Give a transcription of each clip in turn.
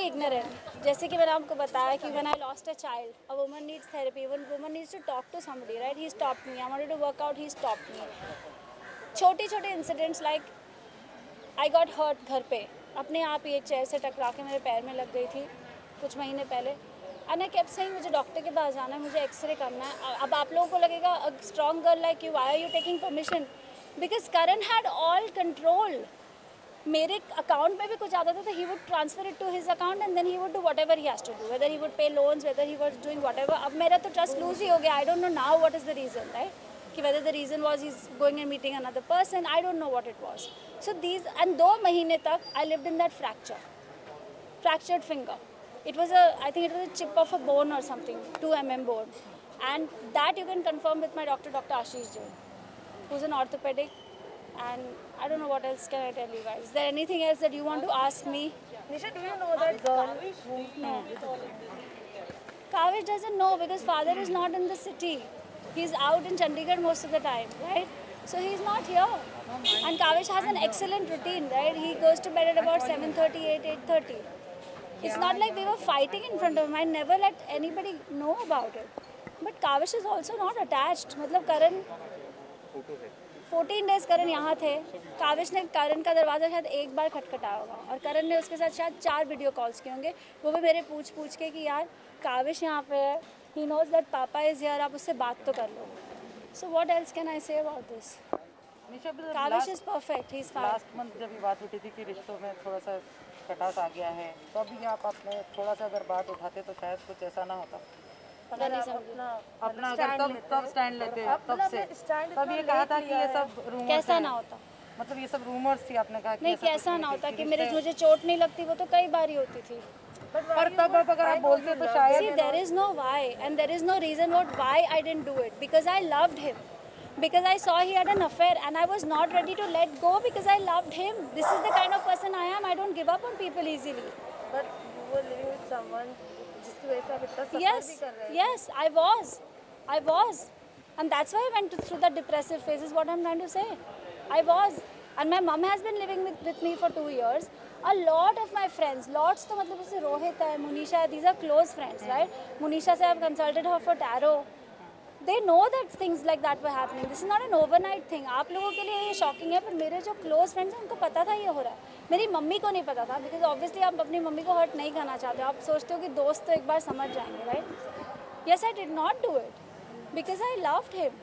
ignorant. जैसे कि मैंने आपको बताया कि when I lost a child, a woman needs therapy. When woman needs to talk to somebody, right? He stopped me. I wanted to work out. He stopped me. छोटे-छोटे incidents like I got hurt घर पे. अपने आप ही एक chair से टकरा के मेरे पैर में लग गई थी कुछ महीने पहले. And I kept saying मुझे डॉक्टर के पास जाना है, मुझे एक्सरे करना है. अब आप लोगों को लगेगा a strong girl like you, why are you taking permission? Because Karan had all control. मेरे अकाउंट में भी कुछ आता था तो he would transfer it to his account and then he would do whatever he has to do, whether he would pay loans, whether he was doing whatever. अब मेरा तो trust lose ही हो गया. I don't know now what is the reason, right? कि whether the reason was he's going and meeting another person, I don't know what it was. So these and 2 महीने तक I lived in that fractured finger. It was I think it was a chip of a bone or something, 2 mm bone, and that you can confirm with my doctor, Dr. Ashish Jain, who's an orthopedic. And I don't know what else can I tell you guys. Is there anything else that you want to ask me? Nisha, do you know that girl? No. Kavish doesn't know because father is not in the city. He's out in Chandigarh most of the time, right? So he's not here. And Kavish has an excellent routine, right? He goes to bed at about 7:30, 8:30. It's not like we were fighting in front of him. I never let anybody know about it. But Kavish is also not attached. मतलब Karan 14 days करण यहाँ थे. काविश ने करण का दरवाज़ा शायद एक बार खटखटाया होगा और करण ने उसके साथ शायद 4 वीडियो कॉल्स किए होंगे. वो भी मेरे पूछ के कि यार काविश यहाँ पे है, he knows that papa is here, आप उससे बात तो कर लो. So what else can I say about this? Kavish is perfect, he is fine. Last month जब ये बात उठी थी कि रिश्तों में थोड़ा सा खटास आ गया है, तो अभी आप अपने थोड़ा सा अगर बात उठाते तो शायद कुछ ऐसा ना होता. अगर अपना अगर तब स्टैंड लेते तब ये कहा था कि ये सब रूमर्स कैसा ना होता, मतलब ये सब रूमर्स थी. आपने कहा नहीं कैसा ना होता कि मुझे चोट नहीं लगती, वो तो कई बार ही होती थी. पर तब अब अगर आप बोलते तो शायद See, there is no why and there is no reason why I didn't do it, because I loved him, because I saw he had an affair and I was not ready to let go because I loved him. This is the kind of person I am. I don't give up on people easily. But you were living with someone जिसकी वजह से आप इतना सफर भी कर रहे हैं. Yes, I was, and that's why I went through the depressive phase. Is what I'm trying to say. I was, and my mom has been living with me for 2 years. A lot of my friends, lots तो मतलब जैसे रोहित है, मुनीशा है, these are close friends, right? Munisha से I've consulted her for tarot. They know that things like that were happening. This is not an overnight thing. आप लोगों के लिए ये शॉकिंग है, पर मेरे जो क्लोज फ्रेंड्स हैं उनको पता था ये हो रहा है. मेरी मम्मी को नहीं पता था, बिकॉज ऑब्वियसली आप अपनी मम्मी को हर्ट नहीं करना चाहते. आप सोचते हो कि दोस्त तो एक बार समझ जाएंगे, right? Yes, I did not do it because I loved him.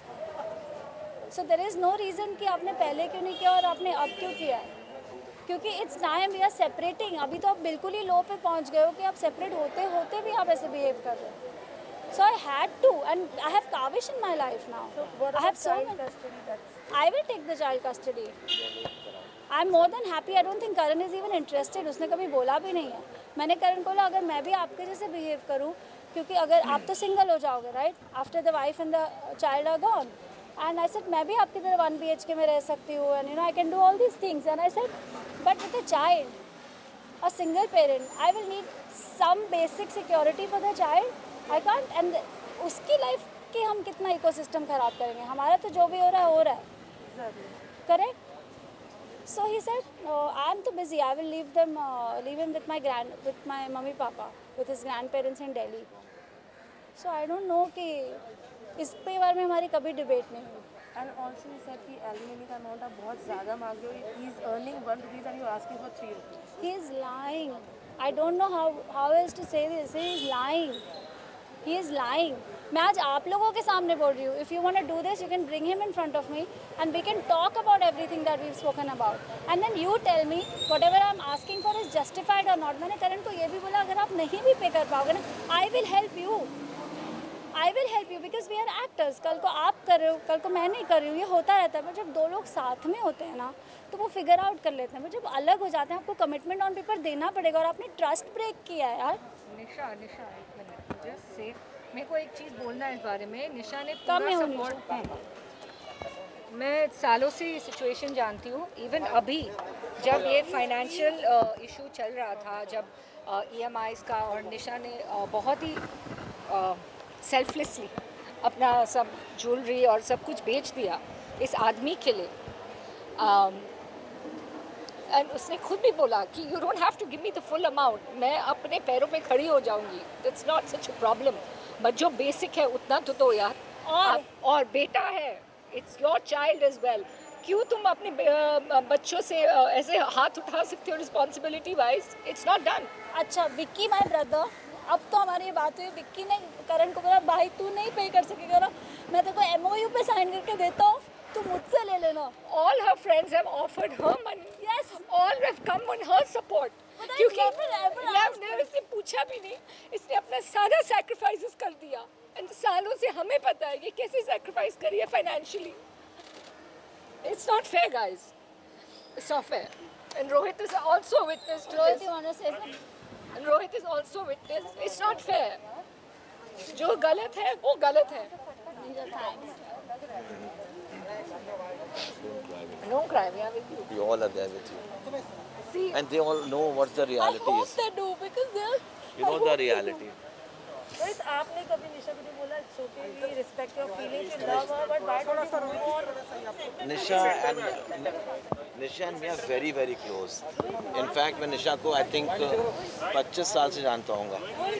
So there is no reason कि आपने पहले क्यों नहीं किया और आपने अब क्यों किया है. क्योंकि it's time we are separating. अभी तो आप बिल्कुल ही लो पे पहुंच गए हो कि आप सेपरेट होते होते भी आप ऐसे बिहेव कर रहे हो. So I had to, and I have Kavish in my life now. So what I have about so child many. custody? I will take the child custody. I'm more than happy. I don't think Karan is even interested. उसने कभी बोला भी नहीं है. मैंने करण को बोला अगर मैं भी आपके जैसे बिहेव करूँ, क्योंकि अगर आप तो सिंगल हो जाओगे, right, after the wife and the child are gone. And I said मैं भी आपकी तरह 1 BHK में रह सकती हूँ, and you know I can do all these things. And I said but with a child, a single parent, I will need some basic security for the child. I can't. And उसकी life की हम कितना ecosystem ख़राब करेंगे. हमारा तो जो भी हो रहा है correct. So he said, I'm too busy. I will leave him with my mummy papa, with his grandparents in Delhi. So I don't know कि इस पे बारे में हमारी कभी डिबेट नहीं हुई. And also he said कि alimony का amount आप बहुत ज़्यादा मांग रहे हो. He is earning 1 rupees and you are asking for 3 rupees. He is lying. I don't know how else to say this. He is lying. He is lying. मैं आज आप लोगों के सामने बोल रही हूँ. If you want to do this, you can bring him in front of me and we can talk about everything that we've spoken about. And then you tell me whatever I'm asking for is justified or not. मैंने करण को ये भी बोला अगर आप नहीं भी पे कर पाओगे ना, I will help you. I will help you because we are actors. कल को आप कर रहे हो, कल को मैं नहीं कर रही हूँ. ये होता रहता है. पर जब 2 लोग साथ में होते हैं ना तो वो फिगर आउट कर लेते हैं. पर जब अलग हो जाते हैं आपको कमिटमेंट ऑन पेपर देना पड़ेगा और आपने ट्रस्ट ब्रेक किया है यार. निशा एक मिनट, जस्ट से मेरे को एक चीज़ बोलना है इस बारे में. निशा ने पूरा सपोर्ट. मैं सालों से ये सिचुएशन जानती हूँ. इवन अभी जब ये फाइनेंशियल इशू चल रहा था, जब EMIs का, और निशा ने बहुत ही सेल्फलेसली अपना सब ज्वेलरी और सब कुछ बेच दिया इस आदमी के लिए. एंड उसने खुद भी बोला कि you don't have to give me the full amount, मैं अपने पैरों पे खड़ी हो जाऊंगी, that's not such a problem, but जो बेसिक है उतना तो दो यार। और बेटा है, it's your child as well, क्यों तुम अपने बच्चों से ऐसे हाथ उठा सकते हो responsibility wise? It's not done. अच्छा विक्की माय ब्रदर, अब तो हमारी ये बात हुई, विक्की ने करण को बोला भाई तू नहीं पे कर सकेगा ना, मैं तेरे को MOU पे साइन करके देता हूँ, तू मुझसे ले लेना। All her friends have offered her money. Yes. All have come on her support. But I क्योंकि never asked ने इससे पूछा भी नहीं, इसने अपना सारा sacrifices कर दिया। And सालों से हमें पता है कि कैसे sacrifice करी है financially. It's not fair, guys. It's not fair. And Rohit is also witness to Rohit, this. you want to say something? And Rohit is also witness. It's not fair. जो गलत है वो गलत है। Don't cry, we are with you. We all are there with you. See, And they all know what the I reality hope is. they do because they're. You know the reality. Rohit, आपने कभी निशा को नहीं बोला it's okay, we respect your feelings, you love her, but why don't you move on? Nisha and me are very very close. In fact, मैं निशा को I think 25 साल से जानता हूँगा,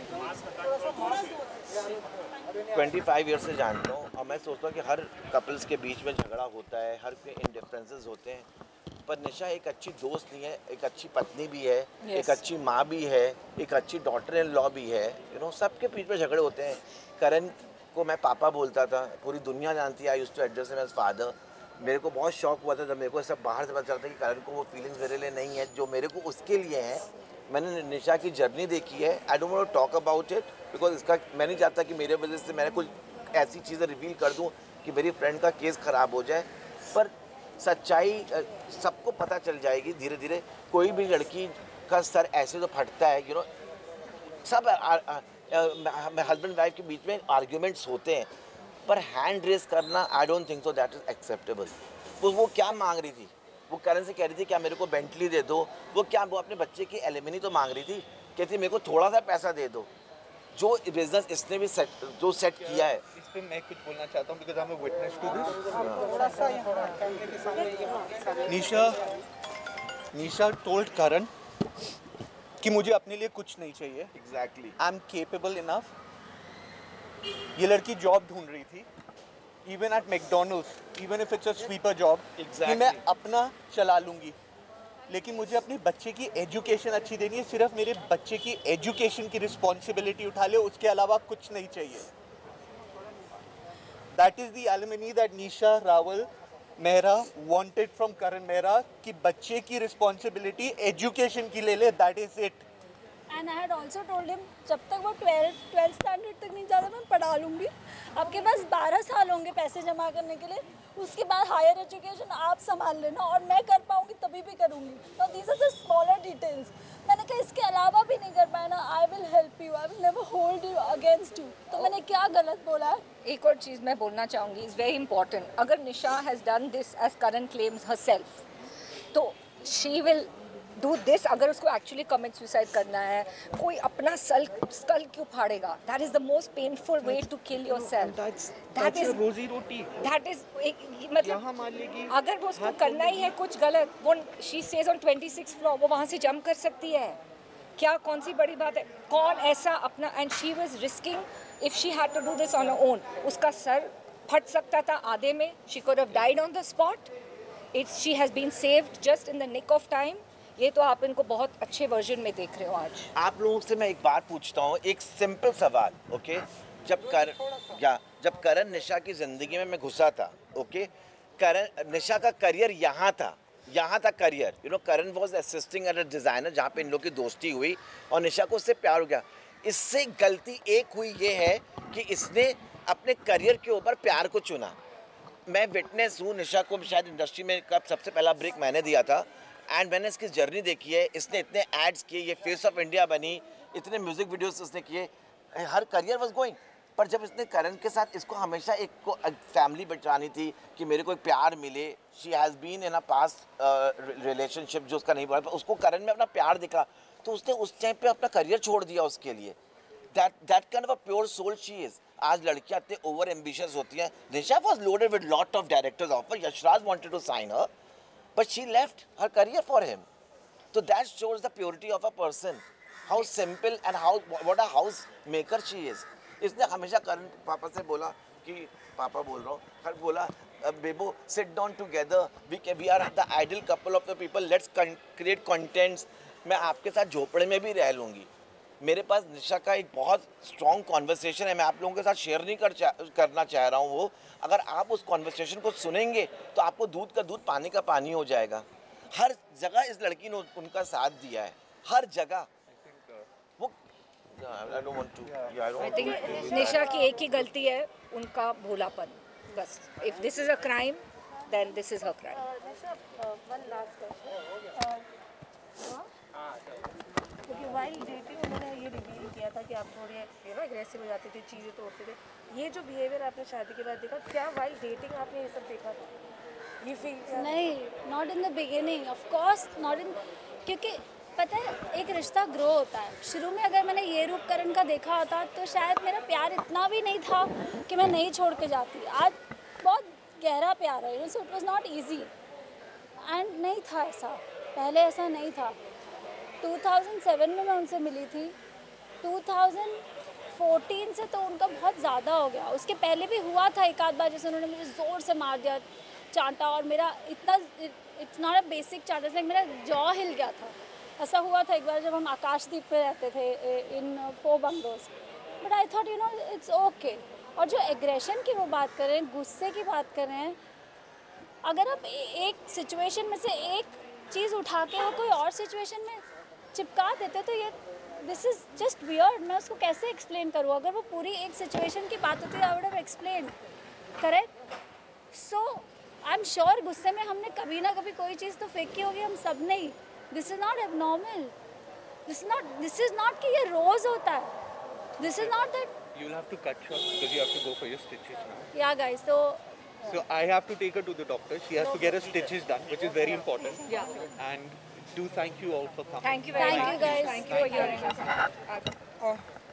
25 ईयर से जानता हूँ, और मैं सोचता हूँ कि हर कपल्स के बीच में झगड़ा होता है, हर के इंडिफरेंसेस होते हैं, पर निशा एक अच्छी दोस्त नहीं है, एक अच्छी पत्नी भी है, एक अच्छी माँ भी है, एक अच्छी डॉटर इन लॉ भी है, यू नो, सबके बीच में झगड़े होते हैं। करण को मैं पापा बोलता था, पूरी दुनिया जानती है, I used to address him as father. मेरे को बहुत शौक हुआ था जब मेरे को सब बाहर से पता चलता कि करण को वो फीलिंग्स मेरे लिए नहीं है जो मेरे को उसके लिए हैं। मैंने निशा की जर्नी देखी है, I don't want to talk about it because इसका मैं नहीं चाहता कि मेरे वजह से मैंने कुछ ऐसी चीज़ें रिवील कर दूं कि मेरी फ्रेंड का केस ख़राब हो जाए, पर सच्चाई सबको पता चल जाएगी धीरे धीरे। कोई भी लड़की का सर ऐसे तो फटता है, यू नो, सब हस्बैंड वाइफ के बीच में आर्ग्यूमेंट्स होते हैं, पर हैंड रेस करना I don't think so that is acceptable. वो क्या मांग रही थी? वो करण से कह रही थी क्या मेरे को बेंटली दे दो, वो अपने बच्चे की एलिमनी तो मांग रही थी, कहती मेरे को थोड़ा सा पैसा दे दो। जो बिजनेस इसने भी सेट किया है, इस पे मैं कुछ बोलना चाहता हूँ because I am a witness to this. Nisha told Karan कि मुझे अपने लिए कुछ नहीं चाहिए, exactly, I am capable enough. ये लड़की जॉब ढूंढ रही थी, even at McDonald's, even if it's a sweeper job, कि मैं अपना चला लूँगी, लेकिन मुझे अपने बच्चे की एजुकेशन अच्छी देनी है, सिर्फ मेरे बच्चे की एजुकेशन की रिस्पॉन्सिबिलिटी उठा ले, उसके अलावा कुछ नहीं चाहिए। That is the alimony that Nisha Rawal Mehra wanted from Karan Mehra, कि बच्चे की रिस्पॉन्सिबिलिटी एजुकेशन की ले ले, that is it. And I had also told him जब तक वो 12th स्टैंडर्ड तक नहीं जाता मैं पढ़ा लूँगी, आपके पास 12 साल होंगे पैसे जमा करने के लिए, उसके बाद हायर एजुकेशन आप संभाल लेना और मैं कर पाऊँगी तभी भी करूँगी। तो these are the smaller details. मैंने कहा इसके अलावा भी नहीं कर पाया ना, I will help you, I will never hold you against you. तो मैंने क्या गलत बोला है? एक और चीज़ मैं बोलना चाहूँगी, इज़ वेरी इंपॉर्टेंट। अगर Nisha has done this as Karan claims herself, तो शी विल डू दिस। अगर उसको एक्चुअली कमिट सुसाइड करना है, कोई अपना स्कल क्यों फाड़ेगा? That is the most painful way to kill yourself. That is रोजी रोटी, दैट इज मतलब अगर वो उसको करना ही है कुछ गलत, वो she says on 26th floor, वो वहाँ से जंप कर सकती है, क्या कौन सी बड़ी बात है? कौन ऐसा अपना, and she was risking if she had to do this on her own, उसका सर फट सकता था आधे में, she could have died on the spot. It's she has been saved just in the nick of time. ये तो आप इनको बहुत अच्छे वर्जन में देख रहे हो आज। आप लोगों से मैं एक बात पूछता हूँ, एक सिंपल सवाल, ओके? जब करण निशा की ज़िंदगी में मैं घुसा था, ओके, करण निशा का करियर यहाँ था career, you know, Karan was assisting at a designer जहाँ पे इन लोग की दोस्ती हुई और निशा को उससे प्यार हो गया। इससे गलती एक हुई ये है कि इसने अपने करियर के ऊपर प्यार को चुना। मैं विटनेस हूँ, निशा को शायद इंडस्ट्री में कब सबसे पहला ब्रेक मैंने दिया था, एंड मैंने इसकी जर्नी देखी है। इसने इतने एड्स किए, ये फेस ऑफ इंडिया बनी, इतने म्यूज़िक वीडियोस इसने किए, हर करियर वाज गोइंग। पर जब इसने करण के साथ, इसको हमेशा एक को फैमिली बिठानी थी कि मेरे को एक प्यार मिले। She has been in a past relationship जो उसका नहीं बढ़ा, पर उसको करण में अपना प्यार दिखा, तो उसने उस टाइम पे अपना करियर छोड़ दिया उसके लिए। That kind of a pure soul she is. आज लड़कियाँ इतने ओवर एम्बिशियस होती हैं। Nisha was loaded with lot of directors offer, Yashraj wanted to sign her, but she left her career for him. तो that shows the purity of a person, how simple and how what a house maker she is. इसने हमेशा करण पापा से बोला कि पापा बोल रहा हूँ, हर बोला Bebo sit down together, we are the ideal couple of the people, let's create contents. मैं आपके साथ झोपड़े में भी रह लूँगी। मेरे पास निशा का एक बहुत स्ट्रॉन्ग कॉन्वर्सेशन है, मैं आप लोगों के साथ शेयर नहीं करना चाह रहा हूँ वो। अगर आप उस कॉन्वर्सेशन को सुनेंगे तो आपको दूध का दूध पानी का पानी हो जाएगा। हर जगह इस लड़की ने उनका साथ दिया है, हर जगह। वो I don't want to, yeah, I don't I want to. Think Nisha की एक ही गलती है, उनका भोलापन, बस। If this is a crime then this is her crime. Nisha, one last question. क्योंकि while dating उन्होंने ये रिवील किया था कि आप थोड़े एग्रेसिव हो जाते थे, चीज़ें तोड़ते थे। ये जो बिहेवियर आपने शादी के बाद देखा, क्या while dating आपने ये सब देखा था? ये फील किया? नहीं, not in the beginning, of course not in, क्योंकि पता है एक रिश्ता ग्रो होता है। शुरू में अगर मैंने ये रूप करण का देखा होता तो शायद मेरा प्यार इतना भी नहीं था कि मैं नहीं छोड़ के जाती। आज बहुत गहरा प्यार है, so it was not easy and नहीं था ऐसा, पहले ऐसा नहीं था। 2007 में मैं उनसे मिली थी, 2014 से तो उनका बहुत ज़्यादा हो गया। उसके पहले भी हुआ था एक आध बार, जैसे उन्होंने मुझे ज़ोर से मार दिया चांटा, और मेरा इतना, इट्स नॉट अ बेसिक चांटा, लाइक मेरा जॉ हिल गया था। ऐसा हुआ था एक बार जब हम आकाशदीप पे रहते थे in 4 bungalows. But I thought it's okay. और जो एग्रेशन की वो बात कर रहे हैं, गुस्से की बात कर रहे हैं, अगर आप एक सिचुएशन में से एक चीज़ उठा के वो कोई और सिचुएशन में चिपका देते तो ये दिस इज़ जस्ट वियर्ड। मैं उसको कैसे एक्सप्लेन करूँ? अगर वो पूरी एक सिचुएशन की बात होती I would have explain, correct? So I am sure गुस्से में हमने कभी ना कभी कोई चीज़ तो फेंकी होगी हम सब ने ही। This is not abnormal, this is not कि ये रोज़ होता है, this is not that. You'll have to cut short because you have to go for your stitches now. या guys, So I have to take her to the doctor. She has to get her stitches done, which is very important. Yeah. And do thank you all for coming. Thank you very much. Thank you guys. Thank you for hearing us.